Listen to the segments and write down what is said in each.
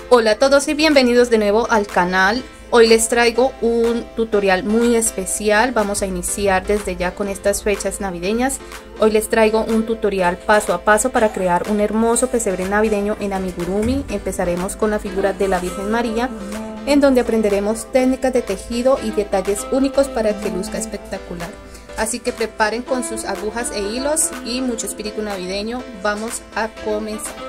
Hola a todos y bienvenidos de nuevo al canal. Hoy les traigo un tutorial muy especial. Vamos a iniciar desde ya con estas fechas navideñas. Hoy les traigo un tutorial paso a paso para crear un hermoso pesebre navideño en amigurumi. Empezaremos con la figura de la Virgen María, en donde aprenderemos técnicas de tejido y detalles únicos para que luzca espectacular. Así que preparen con sus agujas e hilos y mucho espíritu navideño. Vamos a comenzar.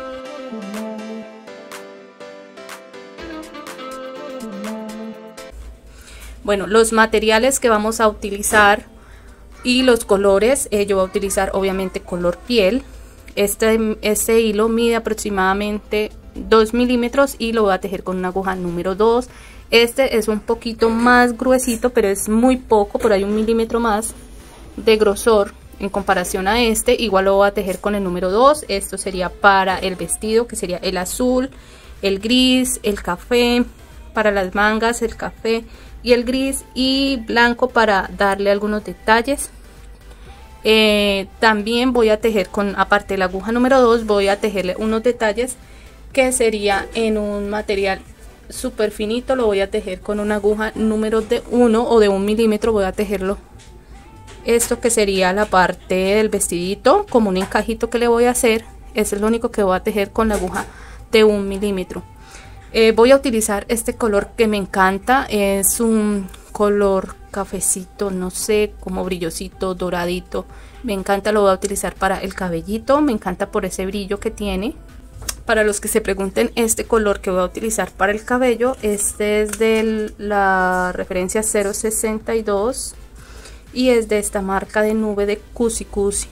Bueno, los materiales que vamos a utilizar y los colores, yo voy a utilizar obviamente color piel. Este hilo mide aproximadamente 2 milímetros y lo voy a tejer con una aguja número 2. Este es un poquito más gruesito, pero es muy poco, por ahí 1 milímetro más de grosor en comparación a este. Igual lo voy a tejer con el número 2. Esto sería para el vestido, que sería el azul, el gris, el café. Para las mangas el café y el gris, y blanco para darle algunos detalles. También voy a tejer con, aparte de la aguja número 2, voy a tejerle unos detalles que sería en un material súper finito. Lo voy a tejer con una aguja número 1 o de 1 milímetro. Voy a tejerlo, esto que sería la parte del vestidito, como un encajito que le voy a hacer. Eso es lo único que voy a tejer con la aguja de 1 milímetro. Voy a utilizar este color que me encanta, es un color cafecito, no sé, como brillosito, doradito. Me encanta, lo voy a utilizar para el cabellito, me encanta por ese brillo que tiene. Para los que se pregunten, este color que voy a utilizar para el cabello, este es de la referencia 062 y es de esta marca de nube de Cusi Cusi.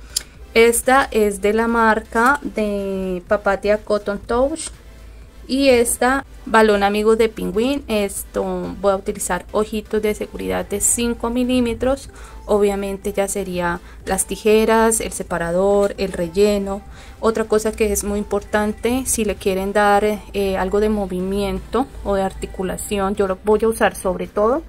Esta es de la marca de Papatia Cotton Touch. Y esta balón amigo de Penguin. Esto voy a utilizar ojitos de seguridad de 5 milímetros. Obviamente ya sería las tijeras, el separador, el relleno. Otra cosa que es muy importante, si le quieren dar algo de movimiento o de articulación, yo lo voy a usar sobre todo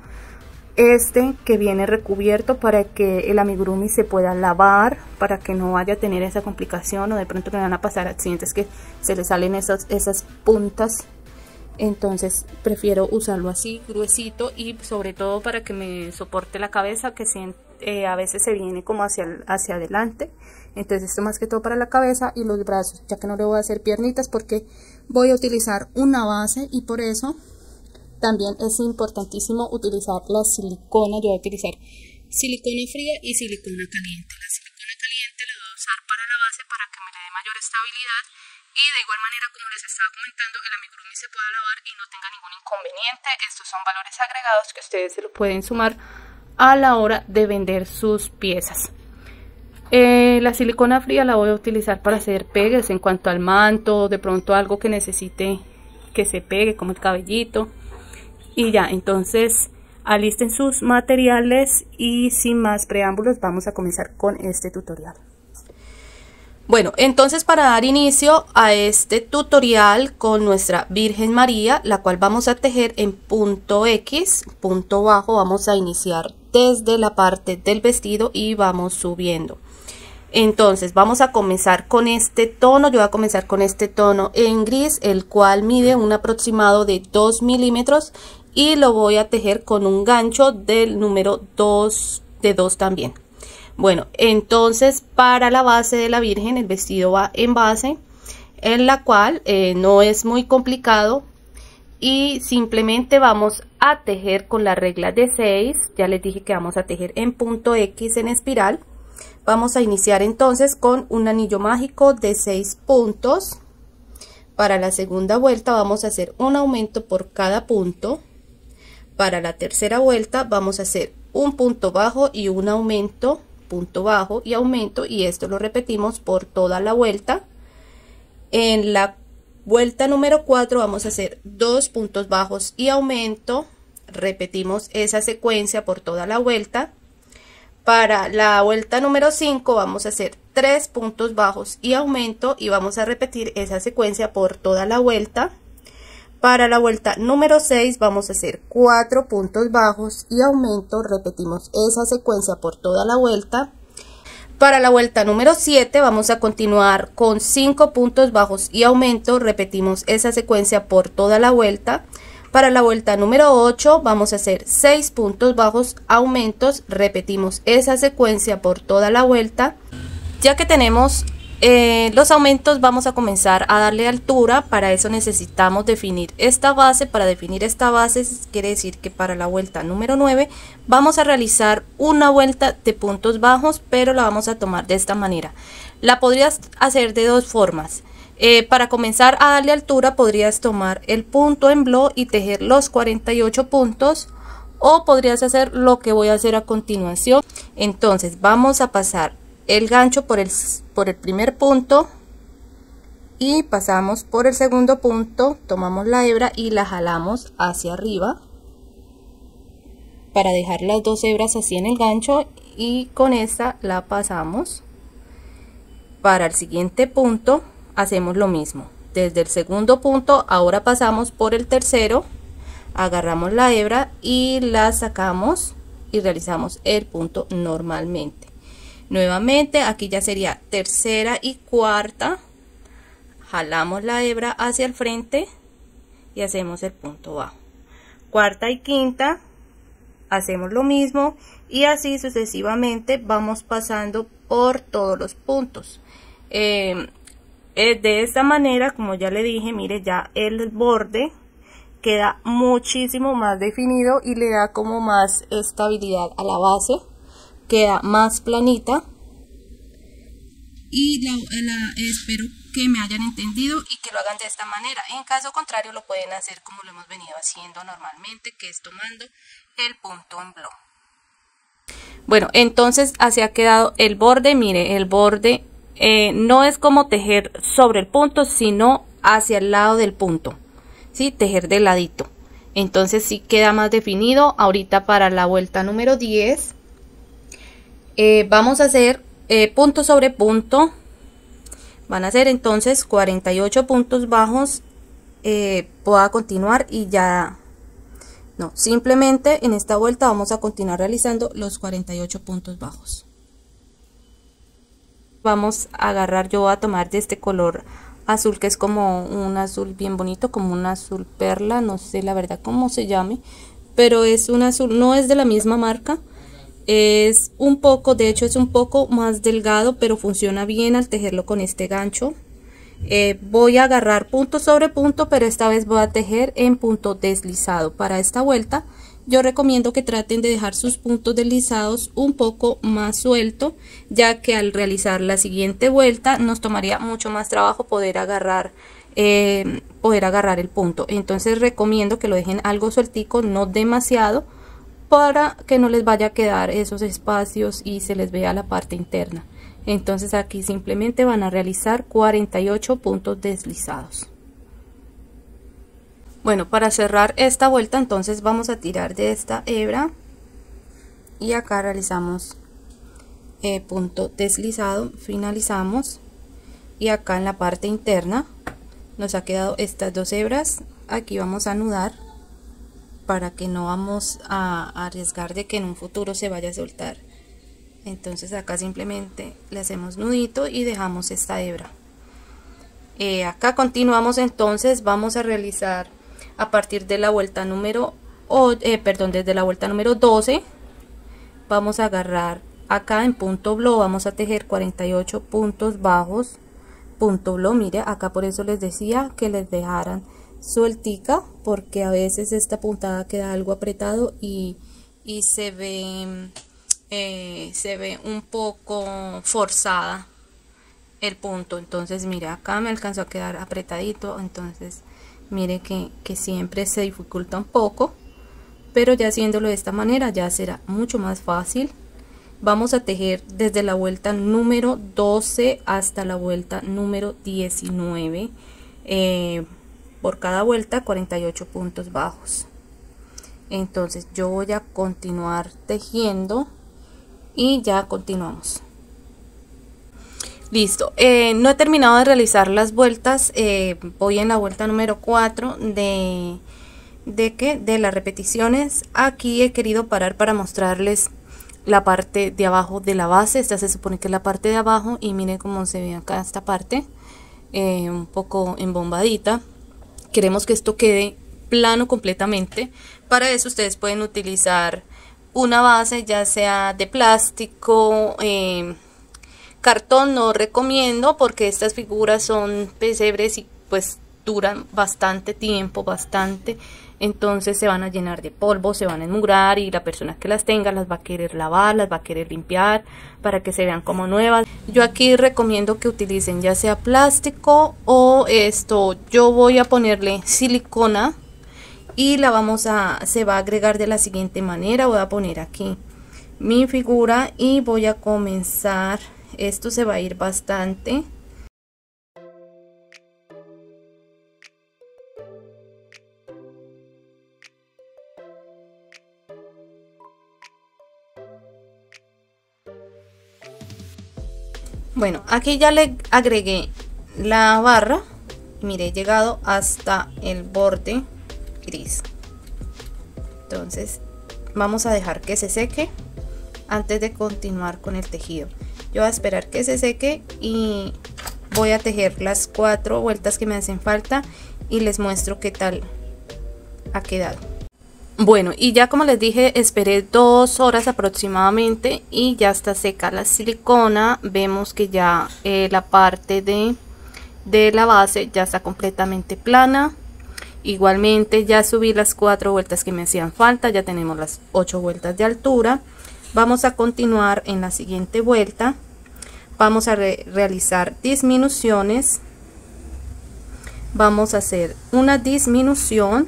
este que viene recubierto, para que el amigurumi se pueda lavar, para que no vaya a tener esa complicación o de pronto que van a pasar accidentes que se le salen esas puntas. Entonces prefiero usarlo así, gruesito, y sobre todo para que me soporte la cabeza, que a veces se viene como hacia adelante. Entonces esto más que todo para la cabeza y los brazos, ya que no le voy a hacer piernitas porque voy a utilizar una base, y por eso también es importantísimo utilizar la silicona. Yo voy a utilizar silicona fría y silicona caliente. La silicona caliente la voy a usar para la base para que me le dé mayor estabilidad, y de igual manera, como les estaba comentando, el amigurumi se pueda lavar y no tenga ningún inconveniente. Estos son valores agregados que ustedes se lo pueden sumar a la hora de vender sus piezas. La silicona fría la voy a utilizar para hacer pegues en cuanto al manto, de pronto algo que necesite que se pegue, como el cabellito. Y ya, entonces alisten sus materiales y sin más preámbulos vamos a comenzar con este tutorial. Bueno, entonces para dar inicio a este tutorial con nuestra Virgen María, la cual vamos a tejer en punto X, punto bajo, vamos a iniciar desde la parte del vestido y vamos subiendo. Entonces vamos a comenzar con este tono. Yo voy a comenzar con este tono en gris, el cual mide un aproximado de 2 milímetros, y lo voy a tejer con un gancho del número 2 de 2 también. Bueno, entonces para la base de la Virgen, el vestido va en base, en la cual no es muy complicado, y simplemente vamos a tejer con la regla de 6. Ya les dije que vamos a tejer en punto X en espiral. Vamos a iniciar entonces con un anillo mágico de 6 puntos. Para la segunda vuelta vamos a hacer un aumento por cada punto. Para la tercera vuelta vamos a hacer un punto bajo y un aumento, punto bajo y aumento, y esto lo repetimos por toda la vuelta. En la vuelta número 4 vamos a hacer 2 puntos bajos y aumento, repetimos esa secuencia por toda la vuelta. Para la vuelta número 5 vamos a hacer 3 puntos bajos y aumento, y vamos a repetir esa secuencia por toda la vuelta. Para la vuelta número 6 vamos a hacer 4 puntos bajos y aumento, repetimos esa secuencia por toda la vuelta. Para la vuelta número 7 vamos a continuar con 5 puntos bajos y aumento. Repetimos esa secuencia por toda la vuelta. Para la vuelta número 8 vamos a hacer 6 puntos bajos, aumentos. Repetimos esa secuencia por toda la vuelta. Ya que tenemos los aumentos, vamos a comenzar a darle altura. Para eso necesitamos definir esta base. Para definir esta base quiere decir que para la vuelta número 9 vamos a realizar una vuelta de puntos bajos, pero la vamos a tomar de esta manera. La podrías hacer de dos formas. Para comenzar a darle altura podrías tomar el punto en bloc y tejer los 48 puntos, o podrías hacer lo que voy a hacer a continuación. Entonces vamos a pasar el gancho por el primer punto y pasamos por el segundo punto, tomamos la hebra y la jalamos hacia arriba para dejar las dos hebras así en el gancho, y con esta la pasamos para el siguiente punto. Hacemos lo mismo desde el segundo punto, ahora pasamos por el tercero, agarramos la hebra y la sacamos y realizamos el punto normalmente. Nuevamente aquí ya sería tercera y cuarta, jalamos la hebra hacia el frente y hacemos el punto bajo. Cuarta y quinta hacemos lo mismo, y así sucesivamente vamos pasando por todos los puntos. De esta manera, como ya le dije, mire, ya el borde queda muchísimo más definido y le da como más estabilidad a la base. Queda más planita, y espero que me hayan entendido y que lo hagan de esta manera. En caso contrario lo pueden hacer como lo hemos venido haciendo normalmente, que es tomando el punto en bloc. Bueno, entonces así ha quedado el borde. Mire, el borde no es como tejer sobre el punto, sino hacia el lado del punto, ¿sí? Tejer de ladito. Entonces sí queda más definido. Ahorita para la vuelta número 10 vamos a hacer punto sobre punto. Van a ser entonces 48 puntos bajos. Voy a continuar y ya no, simplemente en esta vuelta vamos a continuar realizando los 48 puntos bajos. Vamos a agarrar, yo voy a tomar de este color azul, que es como un azul bien bonito, como un azul perla, no sé la verdad cómo se llame, pero es un azul, no es de la misma marca. Es un poco, de hecho es un poco más delgado, pero funciona bien al tejerlo con este gancho. Voy a agarrar punto sobre punto, pero esta vez voy a tejer en punto deslizado. Para esta vuelta yo recomiendo que traten de dejar sus puntos deslizados un poco más suelto, ya que al realizar la siguiente vuelta nos tomaría mucho más trabajo poder agarrar el punto. Entonces recomiendo que lo dejen algo sueltico, no demasiado, para que no les vaya a quedar esos espacios y se les vea la parte interna. Entonces aquí simplemente van a realizar 48 puntos deslizados. Bueno, para cerrar esta vuelta entonces vamos a tirar de esta hebra y acá realizamos punto deslizado, finalizamos, y acá en la parte interna nos ha quedado estas dos hebras. Aquí vamos a anudar para que no vamos a arriesgar de que en un futuro se vaya a soltar. Entonces acá simplemente le hacemos nudito y dejamos esta hebra. Acá continuamos, entonces vamos a realizar a partir de la vuelta número desde la vuelta número 12 vamos a agarrar acá en punto bloc, vamos a tejer 48 puntos bajos, punto bloc. Mire, acá por eso les decía que les dejaran sueltica, porque a veces esta puntada queda algo apretado y se ve un poco forzada el punto. Entonces mire, acá me alcanzó a quedar apretadito, entonces mire que siempre se dificulta un poco, pero ya haciéndolo de esta manera ya será mucho más fácil. Vamos a tejer desde la vuelta número 12 hasta la vuelta número 19, por cada vuelta 48 puntos bajos. Entonces yo voy a continuar tejiendo y ya continuamos. Listo, no he terminado de realizar las vueltas. Voy en la vuelta número 4 de las repeticiones. Aquí he querido parar para mostrarles la parte de abajo de la base. Esta se supone que es la parte de abajo y miren cómo se ve acá esta parte, un poco embombadita. Queremos que esto quede plano completamente. Para eso ustedes pueden utilizar una base, ya sea de plástico, cartón no recomiendo porque estas figuras son pesebres y pues duran bastante tiempo, entonces se van a llenar de polvo, se van a enmugrar y la persona que las tenga las va a querer lavar, las va a querer limpiar para que se vean como nuevas. Yo aquí recomiendo que utilicen ya sea plástico o esto, yo voy a ponerle silicona y se va a agregar de la siguiente manera. Voy a poner aquí mi figura y voy a comenzar, esto se va a ir bastante. Bueno, aquí ya le agregué la barra. Mire, he llegado hasta el borde gris. Entonces vamos a dejar que se seque antes de continuar con el tejido. Yo voy a esperar que se seque y voy a tejer las 4 vueltas que me hacen falta y les muestro qué tal ha quedado. Bueno, y ya como les dije, esperé 2 horas aproximadamente y ya está seca la silicona. Vemos que ya la parte de la base ya está completamente plana. Igualmente ya subí las 4 vueltas que me hacían falta, ya tenemos las 8 vueltas de altura. Vamos a continuar en la siguiente vuelta. Vamos a realizar disminuciones. Vamos a hacer una disminución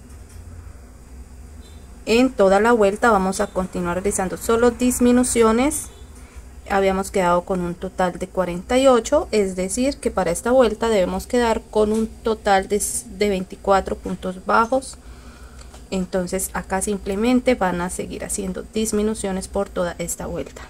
en toda la vuelta. Vamos a continuar realizando solo disminuciones. Habíamos quedado con un total de 48, es decir que para esta vuelta debemos quedar con un total de 24 puntos bajos. Entonces acá simplemente van a seguir haciendo disminuciones por toda esta vuelta.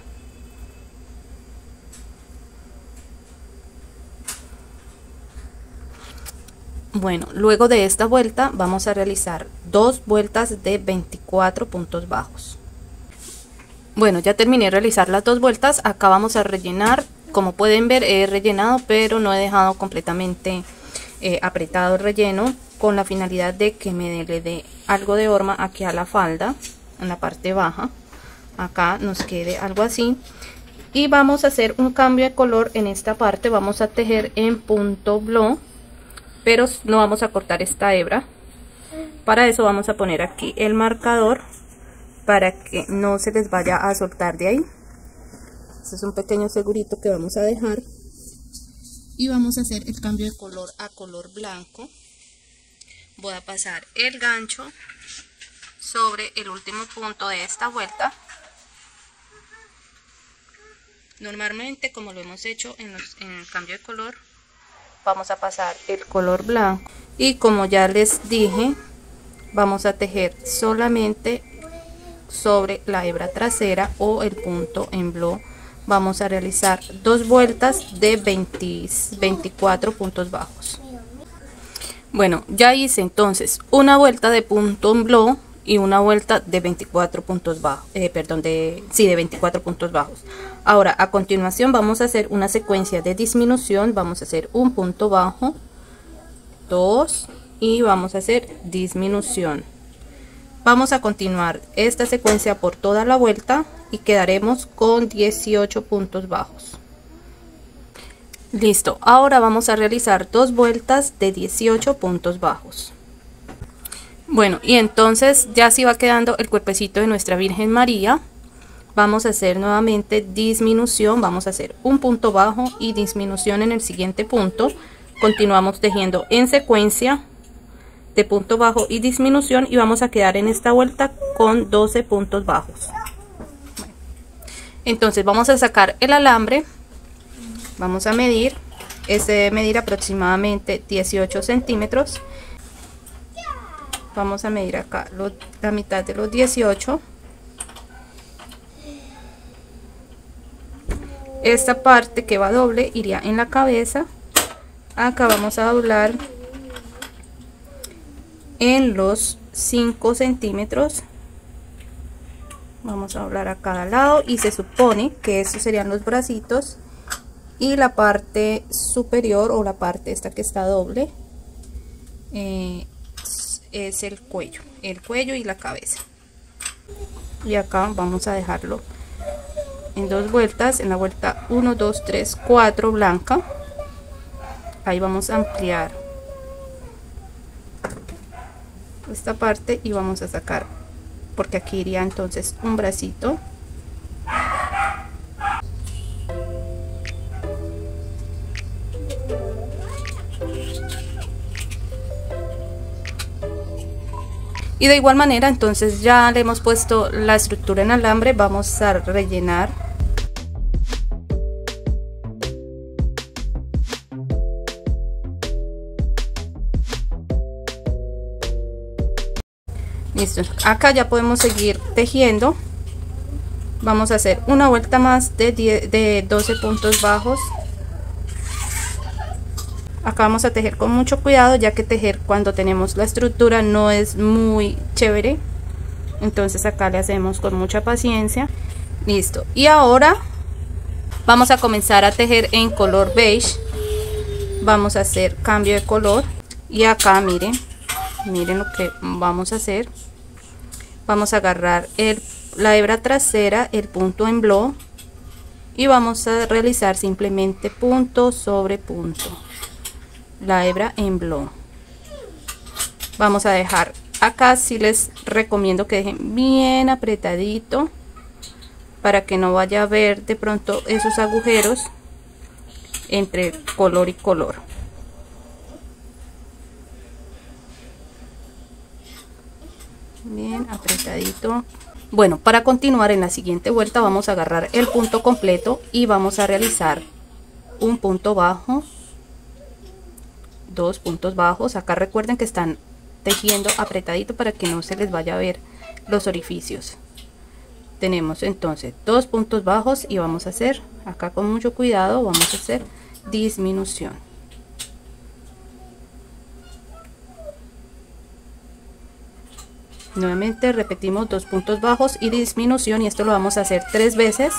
Bueno, luego de esta vuelta vamos a realizar 2 vueltas de 24 puntos bajos. Bueno, ya terminé de realizar las 2 vueltas. Acá vamos a rellenar. Como pueden ver, he rellenado, pero no he dejado completamente apretado el relleno, con la finalidad de que le dé algo de horma aquí a la falda, en la parte baja. Acá nos quede algo así. Y vamos a hacer un cambio de color en esta parte. Vamos a tejer en punto blue, pero no vamos a cortar esta hebra. Para eso vamos a poner aquí el marcador para que no se les vaya a soltar de ahí. Este es un pequeño segurito que vamos a dejar y vamos a hacer el cambio de color a color blanco. Voy a pasar el gancho sobre el último punto de esta vuelta. Normalmente, como lo hemos hecho en el cambio de color, vamos a pasar el color blanco y, como ya les dije, vamos a tejer solamente sobre la hebra trasera o el punto en blue. Vamos a realizar 2 vueltas de 24 puntos bajos. Bueno, ya hice entonces una vuelta de punto en blue y una vuelta de 24 puntos bajos, de 24 puntos bajos. Ahora, a continuación vamos a hacer una secuencia de disminución. Vamos a hacer un punto bajo, 2 y vamos a hacer disminución. Vamos a continuar esta secuencia por toda la vuelta y quedaremos con 18 puntos bajos. Listo, ahora vamos a realizar 2 vueltas de 18 puntos bajos. Bueno, y entonces ya así va quedando el cuerpecito de nuestra Virgen María. Vamos a hacer nuevamente disminución, vamos a hacer un punto bajo y disminución en el siguiente punto. Continuamos tejiendo en secuencia de punto bajo y disminución y vamos a quedar en esta vuelta con 12 puntos bajos. Entonces vamos a sacar el alambre, vamos a medir, este debe medir aproximadamente 18 centímetros. Vamos a medir acá la mitad de los 18. Esta parte que va doble iría en la cabeza. Acá vamos a doblar en los 5 centímetros. Vamos a doblar a cada lado y se supone que estos serían los bracitos y la parte superior o la parte esta que está doble es el cuello y la cabeza. Y acá vamos a dejarlo en dos vueltas, en la vuelta 1, 2, 3, 4 blanca. Ahí vamos a ampliar esta parte y vamos a sacar, porque aquí iría entonces un bracito. Y de igual manera, entonces ya le hemos puesto la estructura en alambre, vamos a rellenar. Listo, acá ya podemos seguir tejiendo. Vamos a hacer una vuelta más de 12 puntos bajos. Acá vamos a tejer con mucho cuidado, ya que tejer cuando tenemos la estructura no es muy chévere. Entonces acá le hacemos con mucha paciencia. Listo. Y ahora vamos a comenzar a tejer en color beige. Vamos a hacer cambio de color. Y acá miren lo que vamos a hacer. Vamos a agarrar la hebra trasera, el punto en blow. Y vamos a realizar simplemente punto sobre punto. La hebra en blow. Vamos a dejar acá, sí les recomiendo que dejen bien apretadito para que no vaya a haber de pronto esos agujeros entre color y color. Bien apretadito. Bueno, para continuar en la siguiente vuelta vamos a agarrar el punto completo y vamos a realizar un punto bajo, dos puntos bajos. Acá recuerden que están tejiendo apretadito para que no se les vaya a ver los orificios. Tenemos entonces dos puntos bajos y vamos a hacer acá con mucho cuidado, vamos a hacer disminución. Nuevamente repetimos dos puntos bajos y disminución, y esto lo vamos a hacer 3 veces.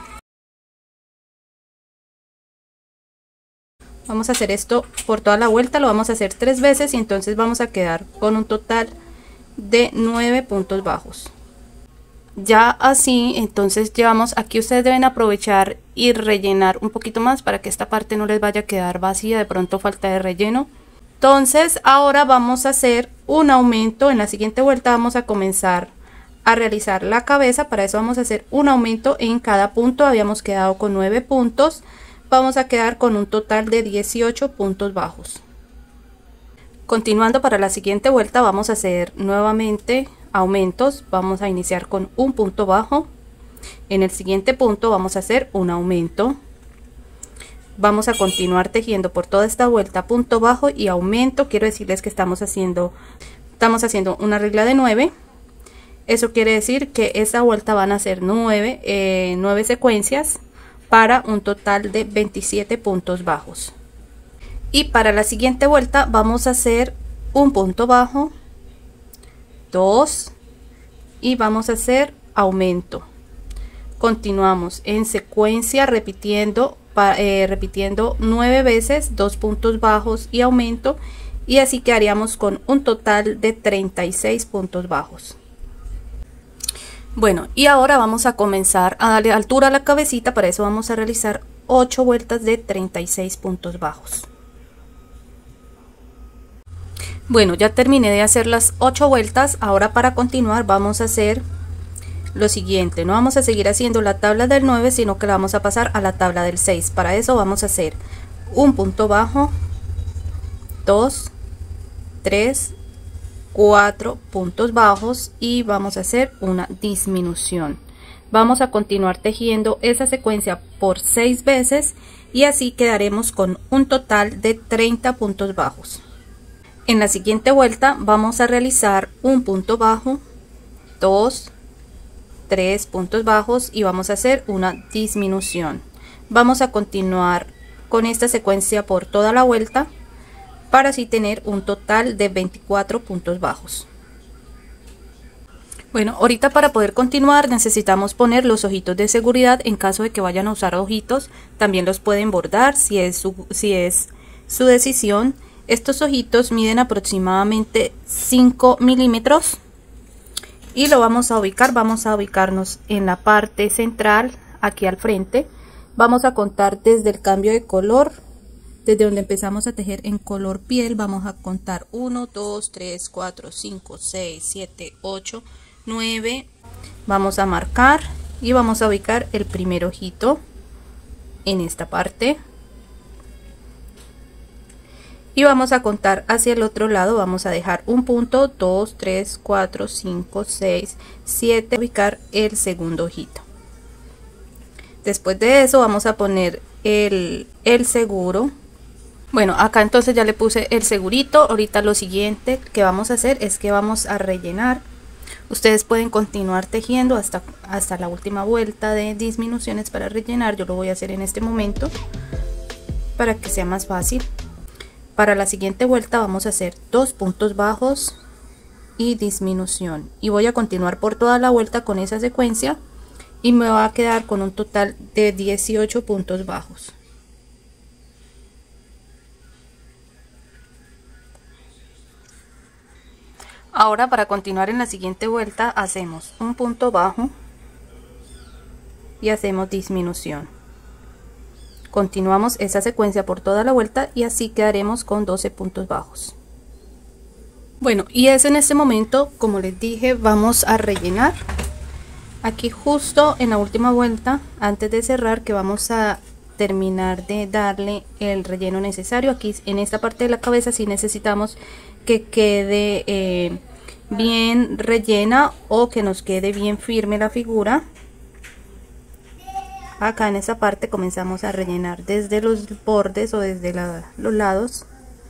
Vamos a hacer esto por toda la vuelta, lo vamos a hacer 3 veces y entonces vamos a quedar con un total de 9 puntos bajos. Ya así, entonces llevamos aquí, ustedes deben aprovechar y rellenar un poquito más para que esta parte no les vaya a quedar vacía, de pronto falta de relleno. Entonces ahora vamos a hacer un aumento. En la siguiente vuelta vamos a comenzar a realizar la cabeza. Para eso vamos a hacer un aumento en cada punto. Habíamos quedado con 9 puntos, vamos a quedar con un total de 18 puntos bajos. Continuando, para la siguiente vuelta vamos a hacer nuevamente aumentos. Vamos a iniciar con un punto bajo, en el siguiente punto vamos a hacer un aumento. Vamos a continuar tejiendo por toda esta vuelta punto bajo y aumento. Quiero decirles que estamos haciendo una regla de 9. Eso quiere decir que esta vuelta van a ser 9 secuencias para un total de 27 puntos bajos. Y para la siguiente vuelta vamos a hacer un punto bajo, 2, y vamos a hacer aumento. Continuamos en secuencia repitiendo 9 veces 2 puntos bajos y aumento, y así quedaríamos con un total de 36 puntos bajos. Bueno, y ahora vamos a comenzar a darle altura a la cabecita. Para eso vamos a realizar 8 vueltas de 36 puntos bajos. Bueno, ya terminé de hacer las 8 vueltas. Ahora, para continuar, vamos a hacer lo siguiente. No vamos a seguir haciendo la tabla del 9, sino que la vamos a pasar a la tabla del 6. Para eso vamos a hacer un punto bajo, 2, 3, 4 puntos bajos y vamos a hacer una disminución. Vamos a continuar tejiendo esa secuencia por 6 veces y así quedaremos con un total de 30 puntos bajos. En la siguiente vuelta vamos a realizar un punto bajo, 2, 3 puntos bajos y vamos a hacer una disminución. Vamos a continuar con esta secuencia por toda la vuelta para así tener un total de 24 puntos bajos. Bueno, ahorita para poder continuar necesitamos poner los ojitos de seguridad. En caso de que vayan a usar ojitos, también los pueden bordar si es su decisión. Estos ojitos miden aproximadamente 5 milímetros y lo vamos a ubicarnos en la parte central, aquí al frente. Vamos a contar desde el cambio de color, desde donde empezamos a tejer en color piel. Vamos a contar 1, 2, 3, 4, 5, 6, 7, 8, 9. Vamos a marcar y vamos a ubicar el primer ojito en esta parte y vamos a contar hacia el otro lado. Vamos a dejar un punto, 2, 3, 4, 5, 6, 7, ubicar el segundo ojito. Después de eso vamos a poner el seguro. Bueno, acá entonces ya le puse el segurito. Ahorita lo siguiente que vamos a hacer es que vamos a rellenar. Ustedes pueden continuar tejiendo hasta la última vuelta de disminuciones para rellenar. Yo lo voy a hacer en este momento para que sea más fácil. Para la siguiente vuelta vamos a hacer 2 puntos bajos y disminución, y voy a continuar por toda la vuelta con esa secuencia y me va a quedar con un total de 18 puntos bajos. Ahora para continuar en la siguiente vuelta hacemos un punto bajo y hacemos disminución. Continuamos esa secuencia por toda la vuelta y así quedaremos con 12 puntos bajos. Bueno, y es en este momento, como les dije, vamos a rellenar. Aquí justo en la última vuelta, antes de cerrar, que vamos a terminar de darle el relleno necesario. Aquí en esta parte de la cabeza sí necesitamos que quede bien rellena o que nos quede bien firme la figura. Acá en esa parte comenzamos a rellenar desde los bordes o desde los lados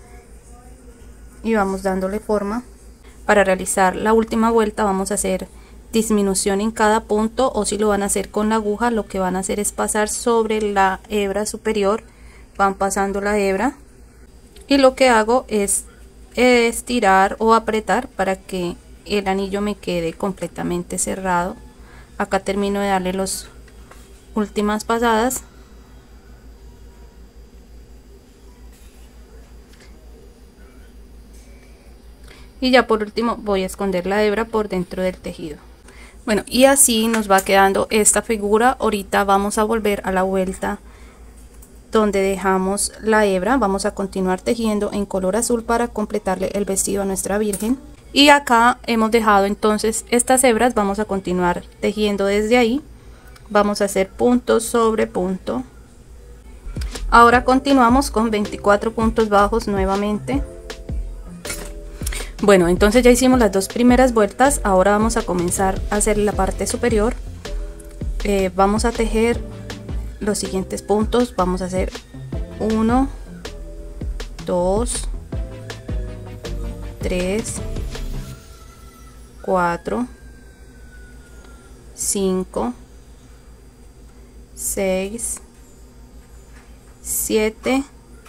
y vamos dándole forma. Para realizar la última vuelta vamos a hacer disminución en cada punto, o si lo van a hacer con la aguja, lo que van a hacer es pasar sobre la hebra superior, van pasando la hebra y lo que hago es estirar o apretar para que el anillo me quede completamente cerrado. Acá termino de darle las últimas pasadas y ya por último voy a esconder la hebra por dentro del tejido. Bueno, y así nos va quedando esta figura. Ahorita vamos a volver a la vuelta donde dejamos la hebra. Vamos a continuar tejiendo en color azul para completarle el vestido a nuestra virgen. Y acá hemos dejado entonces estas hebras. Vamos a continuar tejiendo desde ahí. Vamos a hacer punto sobre punto. Ahora continuamos con 24 puntos bajos nuevamente. Bueno, entonces ya hicimos las dos primeras vueltas. Ahora vamos a comenzar a hacer la parte superior. Vamos a tejer los siguientes puntos. Vamos a hacer 1, 2, 3, 4, 5, 6, 7.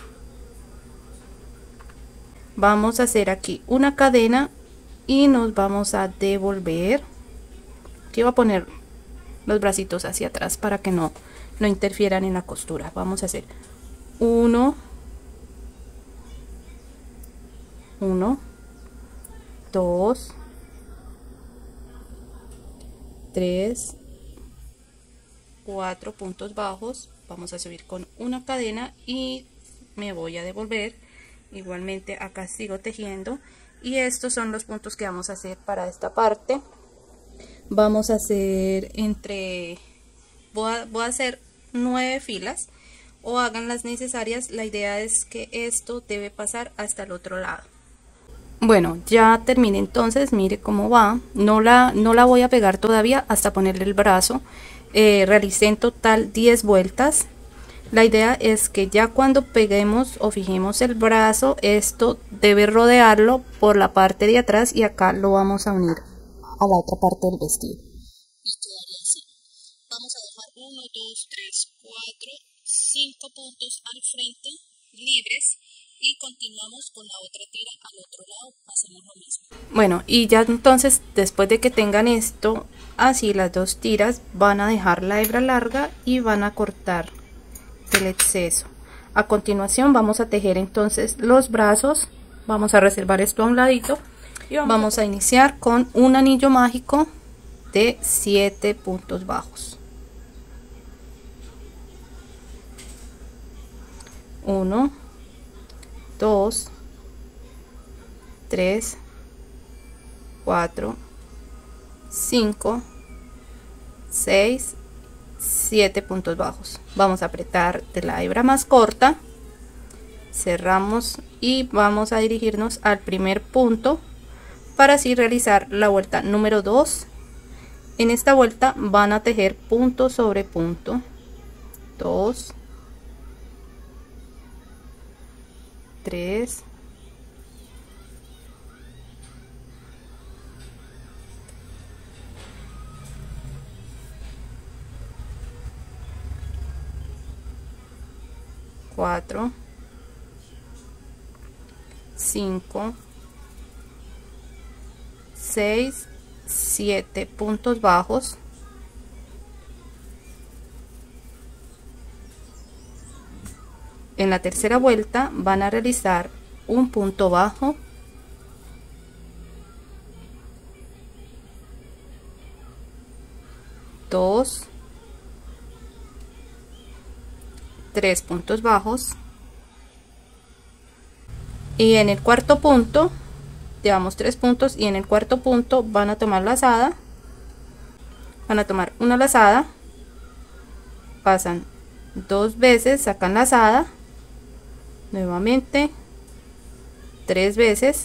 Vamos a hacer aquí una cadena y nos vamos a devolver. Aquí voy a poner los bracitos hacia atrás para que no interfieran en la costura. Vamos a hacer 1, 2, 3, 4 puntos bajos. Vamos a subir con una cadena y me voy a devolver. Igualmente acá sigo tejiendo y estos son los puntos que vamos a hacer para esta parte. Vamos a hacer voy a hacer 9 filas o hagan las necesarias. La idea es que esto debe pasar hasta el otro lado. Bueno, ya terminé entonces, mire cómo va. No la voy a pegar todavía hasta ponerle el brazo. Realicé en total 10 vueltas. La idea es que ya cuando peguemos o fijemos el brazo, esto debe rodearlo por la parte de atrás y acá lo vamos a unir a la otra parte del vestido. Y quedaría así. Vamos a dejar 1, 2, 3, 4, 5 puntos al frente libres y continuamos con la otra tira al otro lado. Hacemos lo mismo. Bueno, y ya entonces después de que tengan esto así, las dos tiras, van a dejar la hebra larga y van a cortar el exceso. A continuación vamos a tejer entonces los brazos. Vamos a reservar esto a un ladito y vamos a iniciar con un anillo mágico de 7 puntos bajos. 1, 2, 3, 4, 5, 6, 7 puntos bajos. Vamos a apretar de la hebra más corta, cerramos y vamos a dirigirnos al primer punto para así realizar la vuelta número 2. En esta vuelta van a tejer punto sobre punto, 2, 3, 4, 5, 6, 7 puntos bajos. En la tercera vuelta van a realizar un punto bajo, dos, 3 puntos bajos, y en el cuarto punto llevamos 3 puntos, y en el cuarto punto van a tomar lazada, van a tomar una lazada, pasan 2 veces, sacan lazada, nuevamente 3 veces,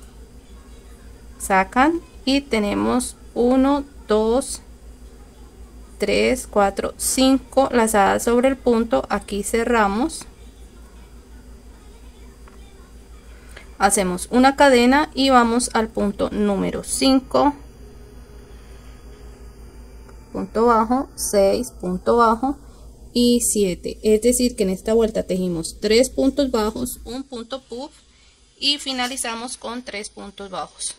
sacan y tenemos 1, 2, 3, 4, 5 lazadas sobre el punto. Aquí cerramos, hacemos una cadena y vamos al punto número 5, punto bajo, 6, punto bajo y 7. Es decir que en esta vuelta tejimos 3 puntos bajos, un punto puff y finalizamos con 3 puntos bajos.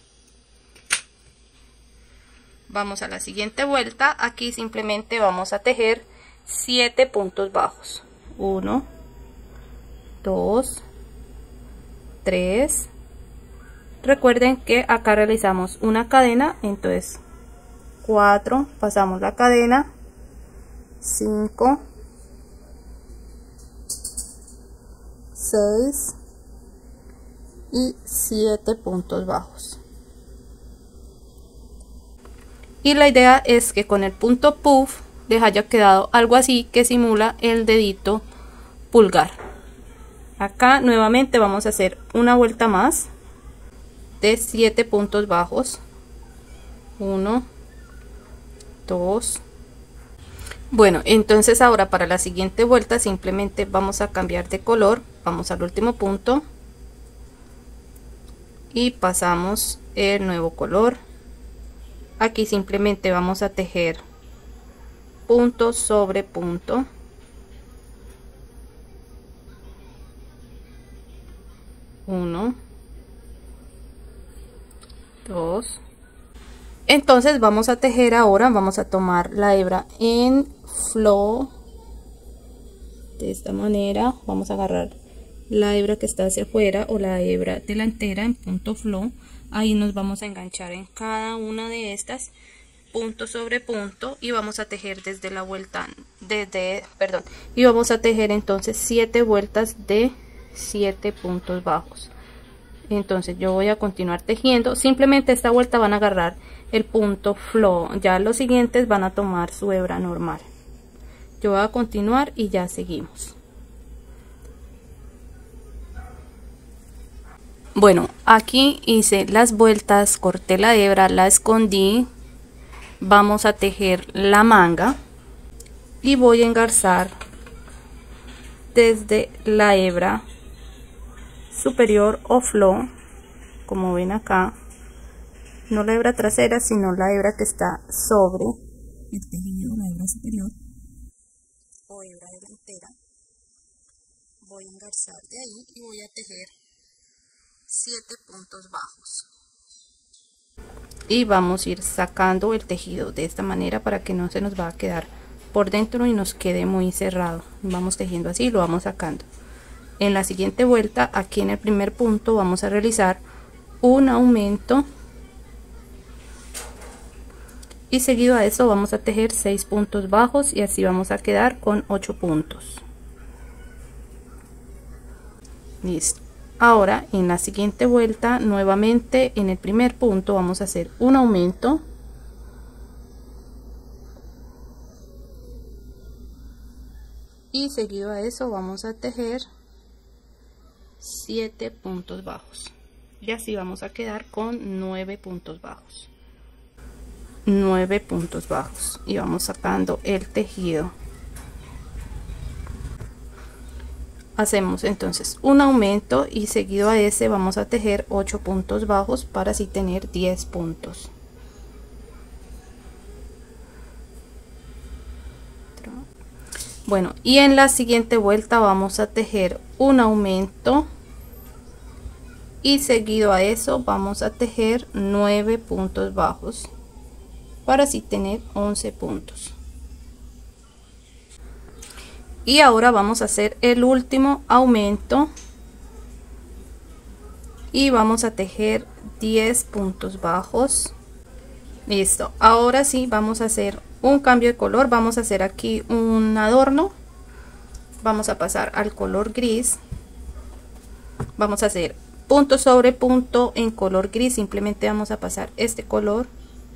Vamos a la siguiente vuelta. Aquí simplemente vamos a tejer 7 puntos bajos, 1, 2, 3. Recuerden que acá realizamos una cadena, entonces 4, pasamos la cadena, 5, 6 y 7 puntos bajos. Y la idea es que con el punto puff les haya quedado algo así que simula el dedito pulgar. Acá nuevamente vamos a hacer una vuelta más de 7 puntos bajos, 1, 2. Bueno, entonces ahora para la siguiente vuelta simplemente vamos a cambiar de color, vamos al último punto y pasamos el nuevo color. Aquí simplemente vamos a tejer punto sobre punto, 1, 2. Entonces vamos a tejer ahora, vamos a tomar la hebra en flow de esta manera, vamos a agarrar la hebra que está hacia afuera o la hebra delantera en punto flow. Ahí nos vamos a enganchar en cada una de estas, punto sobre punto, y vamos a tejer desde la vuelta y vamos a tejer entonces 7 vueltas de 7 puntos bajos. Entonces yo voy a continuar tejiendo, simplemente esta vuelta van a agarrar el punto flow, ya los siguientes van a tomar su hebra normal. Yo voy a continuar y ya seguimos. Bueno, aquí hice las vueltas, corté la hebra, la escondí, vamos a tejer la manga y voy a engarzar desde la hebra superior o flow, como ven acá, no la hebra trasera sino la hebra que está sobre el tejido, la hebra superior o hebra delantera. Voy a engarzar de ahí y voy a tejer 7 puntos bajos. y vamos a ir sacando el tejido de esta manera para que no se nos va a quedar por dentro y nos quede muy cerrado. Vamos tejiendo así, lo vamos sacando. En la siguiente vuelta, aquí en el primer punto, vamos a realizar un aumento y seguido a eso vamos a tejer 6 puntos bajos y así vamos a quedar con 8 puntos. Listo. Ahora en la siguiente vuelta, nuevamente en el primer punto vamos a hacer un aumento y seguido a eso vamos a tejer 7 puntos bajos y así vamos a quedar con 9 puntos bajos. 9 puntos bajos y vamos sacando el tejido. Hacemos entonces un aumento y seguido a ese vamos a tejer 8 puntos bajos para así tener 10 puntos. Bueno, y en la siguiente vuelta vamos a tejer un aumento y seguido a eso vamos a tejer 9 puntos bajos para así tener 11 puntos. Y ahora vamos a hacer el último aumento y vamos a tejer 10 puntos bajos. Listo, ahora sí vamos a hacer un cambio de color. Vamos a hacer aquí un adorno, vamos a pasar al color gris, vamos a hacer punto sobre punto en color gris, simplemente vamos a pasar este color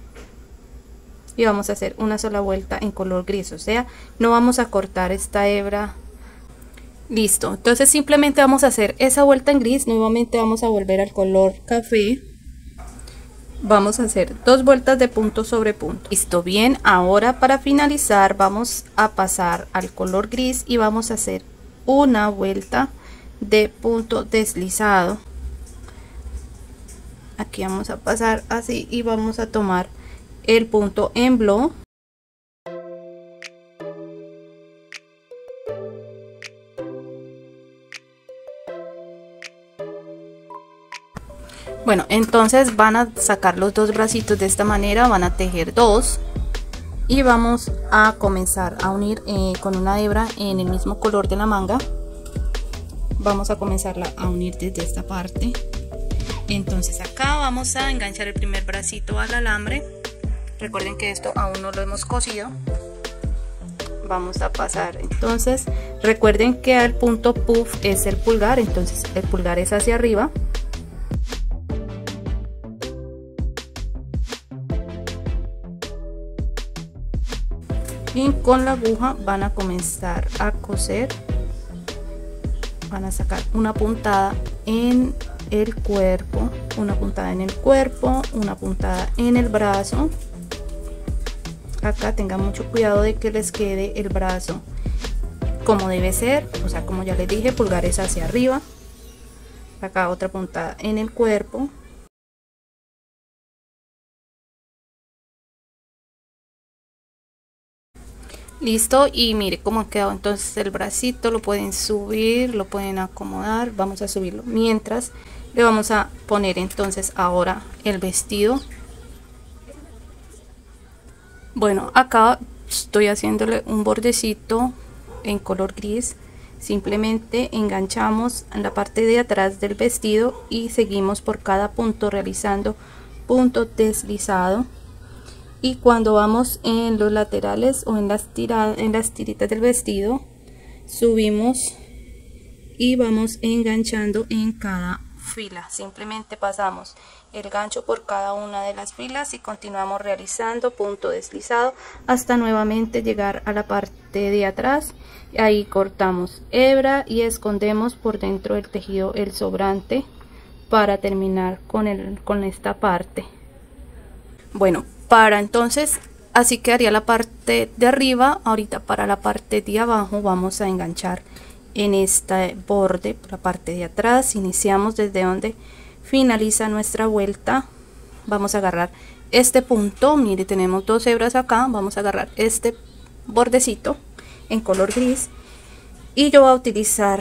y vamos a hacer una sola vuelta en color gris, o sea, no vamos a cortar esta hebra. Listo, entonces simplemente vamos a hacer esa vuelta en gris, nuevamente vamos a volver al color café, vamos a hacer 2 vueltas de punto sobre punto. Listo, bien, ahora para finalizar vamos a pasar al color gris y vamos a hacer una vuelta de punto deslizado. Aquí vamos a pasar así y vamos a tomar el punto en blow. Bueno, entonces van a sacar los 2 bracitos de esta manera, van a tejer 2 y vamos a comenzar a unir con una hebra en el mismo color de la manga. Vamos a comenzarla a unir desde esta parte. Entonces acá vamos a enganchar el primer bracito al alambre. Recuerden que esto aún no lo hemos cosido. Vamos a pasar, entonces recuerden que el punto puff es el pulgar, entonces el pulgar es hacia arriba. Y con la aguja van a comenzar a coser. Van a sacar una puntada en el cuerpo, una puntada en el cuerpo, una puntada en el brazo. Acá tengan mucho cuidado de que les quede el brazo como debe ser, o sea, como ya les dije, pulgares hacia arriba. Acá otra puntada en el cuerpo. Listo, y mire cómo ha quedado entonces el bracito. Lo pueden subir, lo pueden acomodar. Vamos a subirlo mientras le vamos a poner entonces ahora el vestido. Bueno, acá estoy haciéndole un bordecito en color gris. Simplemente enganchamos en la parte de atrás del vestido y seguimos por cada punto realizando punto deslizado. Y cuando vamos en los laterales o en las tiritas del vestido, subimos y vamos enganchando en cada fila. Simplemente pasamos el gancho por cada una de las filas y continuamos realizando punto deslizado hasta nuevamente llegar a la parte de atrás. Ahí cortamos hebra y escondemos por dentro del tejido el sobrante para terminar con esta parte. Bueno, para entonces así quedaría la parte de arriba. Ahorita para la parte de abajo vamos a enganchar en este borde por la parte de atrás. Iniciamos desde donde finaliza nuestra vuelta. Vamos a agarrar este punto, mire, tenemos 2 hebras acá. Vamos a agarrar este bordecito en color gris y yo voy a utilizar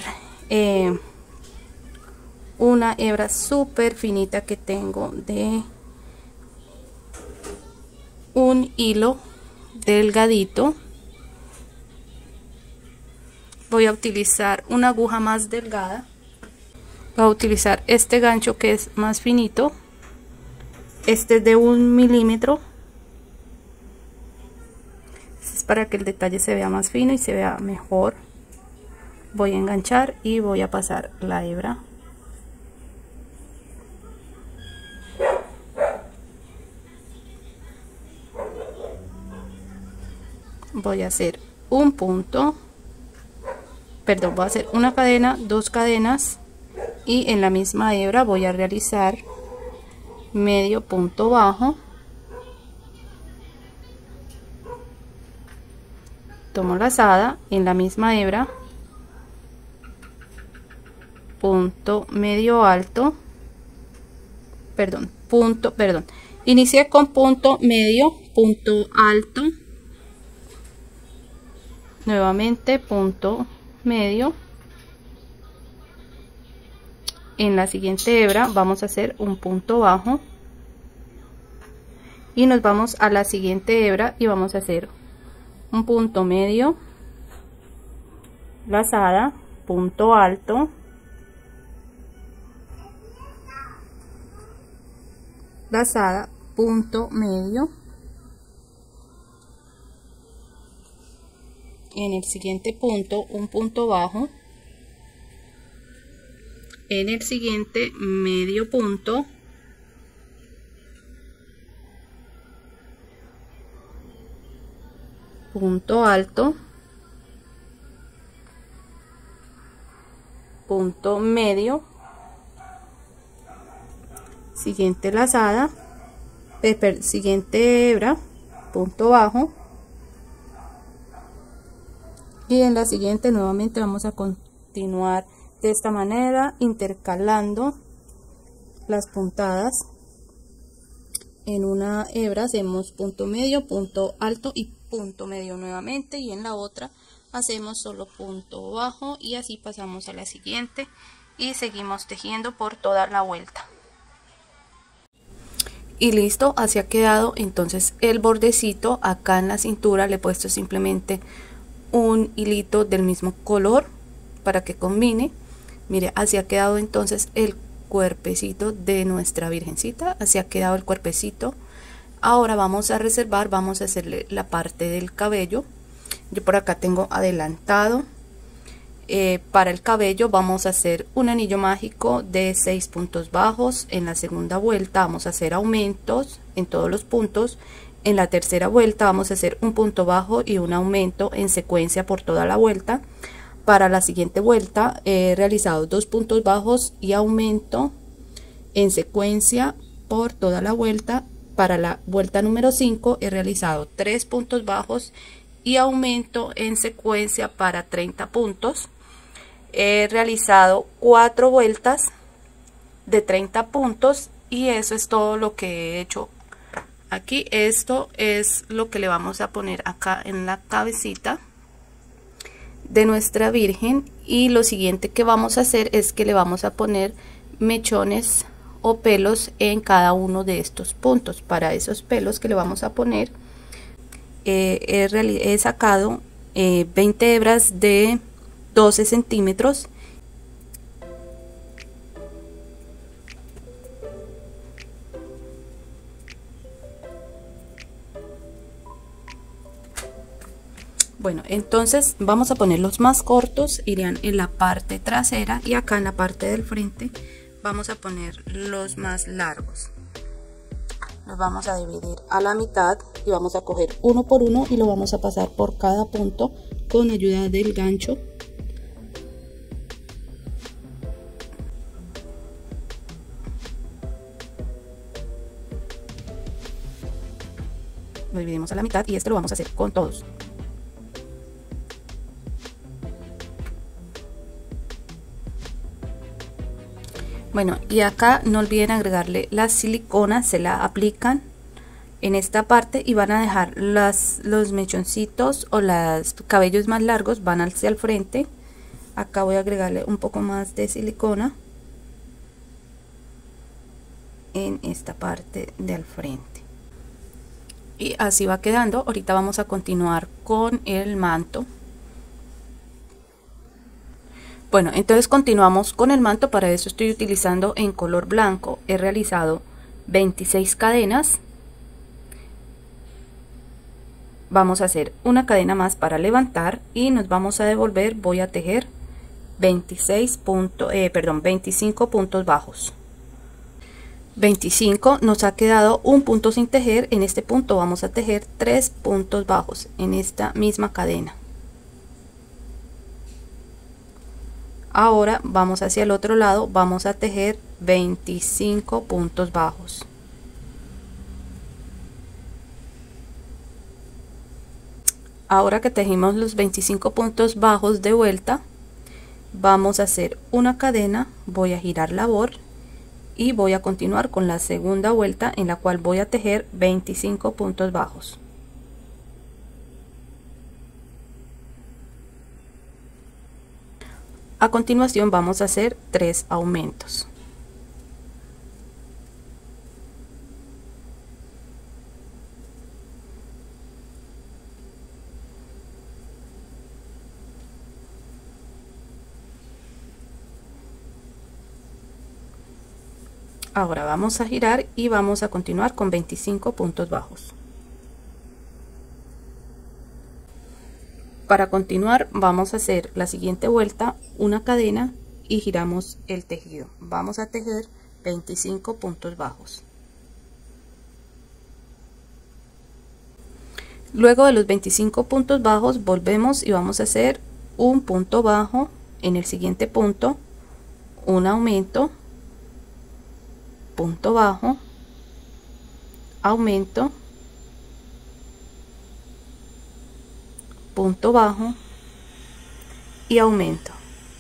una hebra súper finita que tengo de un hilo delgadito. Voy a utilizar una aguja más delgada. Voy a utilizar este gancho que es más finito. Este es de 1 milímetro. Este es para que el detalle se vea más fino y se vea mejor. Voy a enganchar y voy a pasar la hebra. Voy a hacer un punto, perdón, voy a hacer una cadena, 2 cadenas, y en la misma hebra voy a realizar medio punto bajo. Tomo lazada en la misma hebra, punto medio alto, inicié con punto medio, punto alto, nuevamente punto medio. En la siguiente hebra vamos a hacer un punto bajo y nos vamos a la siguiente hebra y vamos a hacer un punto medio, lazada, punto alto, lazada, punto medio. En el siguiente punto un punto bajo, en el siguiente medio punto, punto alto, punto medio, siguiente lazada, siguiente hebra, punto bajo, y en la siguiente nuevamente vamos a continuar de esta manera, intercalando las puntadas. En una hebra hacemos punto medio, punto alto y punto medio nuevamente, y en la otra hacemos solo punto bajo, y así pasamos a la siguiente y seguimos tejiendo por toda la vuelta. Y listo, así ha quedado entonces el bordecito. Acá en la cintura le he puesto simplemente un hilito del mismo color para que combine. Mire, así ha quedado entonces el cuerpecito de nuestra virgencita. Así ha quedado el cuerpecito. Ahora vamos a reservar, vamos a hacerle la parte del cabello. Yo por acá tengo adelantado. Para el cabello vamos a hacer un anillo mágico de 6 puntos bajos. En la segunda vuelta vamos a hacer aumentos en todos los puntos. En la tercera vuelta vamos a hacer un punto bajo y un aumento en secuencia por toda la vuelta. Para la siguiente vuelta he realizado 2 puntos bajos y aumento en secuencia por toda la vuelta. Para la vuelta número 5 he realizado 3 puntos bajos y aumento en secuencia para 30 puntos. He realizado 4 vueltas de 30 puntos y eso es todo lo que he hecho aquí. Esto es lo que le vamos a poner acá en la cabecita de nuestra virgen, y lo siguiente que vamos a hacer es que le vamos a poner mechones o pelos en cada uno de estos puntos. Para esos pelos que le vamos a poner he sacado 20 hebras de 12 centímetros Bueno, entonces vamos a poner los más cortos, irían en la parte trasera, y acá en la parte del frente vamos a poner los más largos. Los vamos a dividir a la mitad y vamos a coger uno por uno y lo vamos a pasar por cada punto con ayuda del gancho. Lo dividimos a la mitad y esto lo vamos a hacer con todos. Bueno, y acá no olviden agregarle la silicona, se la aplican en esta parte y van a dejar los mechoncitos o los cabellos más largos, van hacia el frente. Acá voy a agregarle un poco más de silicona en esta parte del frente. Y así va quedando. Ahorita vamos a continuar con el manto. Bueno, entonces continuamos con el manto. Para eso estoy utilizando en color blanco. He realizado 26 cadenas. Vamos a hacer una cadena más para levantar y nos vamos a devolver. Voy a tejer 25 puntos bajos. 25, nos ha quedado un punto sin tejer. En este punto vamos a tejer 3 puntos bajos en esta misma cadena. Ahora vamos hacia el otro lado, vamos a tejer 25 puntos bajos. Ahora que tejimos los 25 puntos bajos de vuelta, vamos a hacer una cadena, voy a girar labor y voy a continuar con la segunda vuelta, en la cual voy a tejer 25 puntos bajos. A continuación vamos a hacer 3 aumentos. Ahora vamos a girar y vamos a continuar con 25 puntos bajos. Para continuar vamos a hacer la siguiente vuelta, una cadena y giramos el tejido. Vamos a tejer 25 puntos bajos. Luego de los 25 puntos bajos volvemos y vamos a hacer un punto bajo en el siguiente punto, un aumento, punto bajo, aumento, punto bajo y aumento.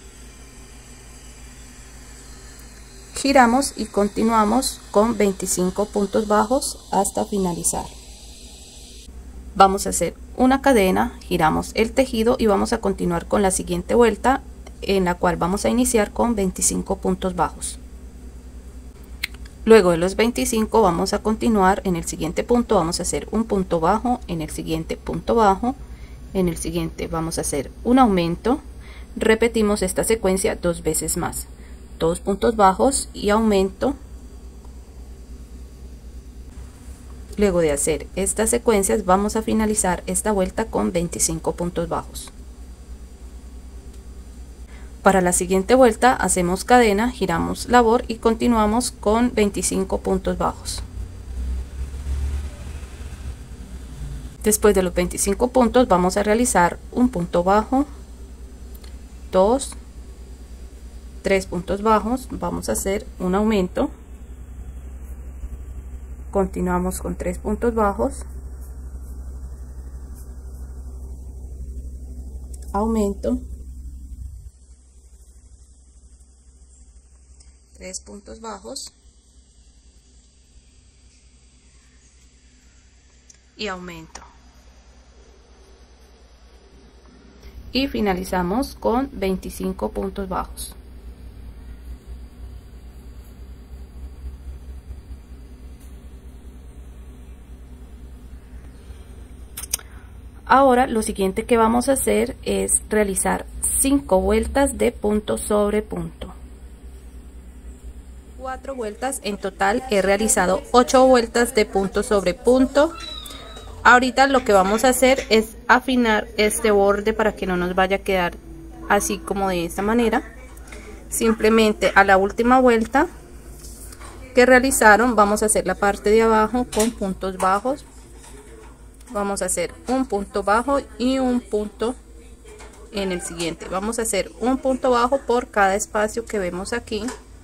Giramos y continuamos con 25 puntos bajos hasta finalizar. Vamos a hacer una cadena, giramos el tejido y vamos a continuar con la siguiente vuelta, en la cual vamos a iniciar con 25 puntos bajos. Luego de los 25 vamos a continuar en el siguiente punto, vamos a hacer un punto bajo, en el siguiente punto bajo, en el siguiente vamos a hacer un aumento. Repetimos esta secuencia 2 veces más, 2 puntos bajos y aumento. Luego de hacer estas secuencias vamos a finalizar esta vuelta con 25 puntos bajos. Para la siguiente vuelta hacemos cadena, giramos labor y continuamos con 25 puntos bajos. Después de los 25 puntos vamos a realizar un punto bajo, 2, 3 puntos bajos, vamos a hacer un aumento, continuamos con 3 puntos bajos, aumento, 3 puntos bajos y aumento, y finalizamos con 25 puntos bajos. Ahora lo siguiente que vamos a hacer es realizar 5 vueltas de punto sobre punto. 4 vueltas en total, he realizado 8 vueltas de punto sobre punto. Ahorita lo que vamos a hacer es afinar este borde para que no nos vaya a quedar así como de esta manera. Simplemente a la última vuelta que realizaron vamos a hacer la parte de abajo con puntos bajos. Vamos a hacer un punto bajo y un punto en el siguiente. Vamos a hacer un punto bajo por cada espacio que vemos aquí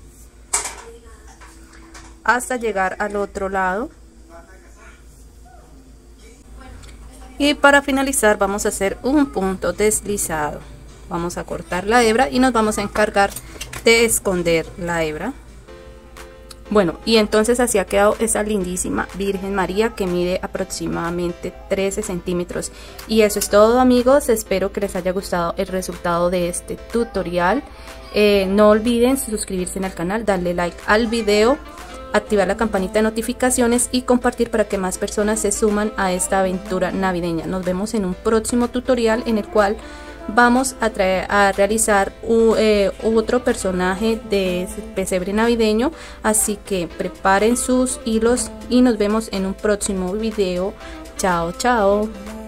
hasta llegar al otro lado, y para finalizar vamos a hacer un punto deslizado. Vamos a cortar la hebra y nos vamos a encargar de esconder la hebra. Bueno, y entonces así ha quedado esa lindísima Virgen María que mide aproximadamente 13 centímetros. Y eso es todo, amigos. Espero que les haya gustado el resultado de este tutorial. No olviden suscribirse al canal, darle like al video activar la campanita de notificaciones y compartir para que más personas se suman a esta aventura navideña. Nos vemos en un próximo tutorial en el cual vamos a realizar otro personaje de pesebre navideño, así que preparen sus hilos y nos vemos en un próximo video. Chao, chao.